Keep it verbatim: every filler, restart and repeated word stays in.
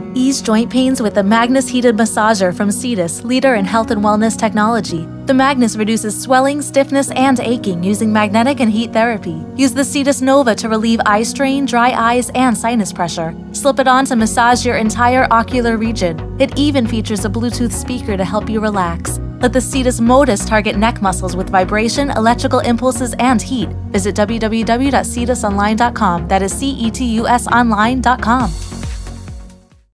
Ease joint pains with the Magnes Heated Massager from CETUS, leader in health and wellness technology. The Magnes reduces swelling, stiffness, and aching using magnetic and heat therapy. Use the CETUS Nova to relieve eye strain, dry eyes, and sinus pressure. Slip it on to massage your entire ocular region. It even features a Bluetooth speaker to help you relax. Let the CETUS Modus target neck muscles with vibration, electrical impulses, and heat. Visit w w w dot cetus online dot com. That is C E T U S online dot com.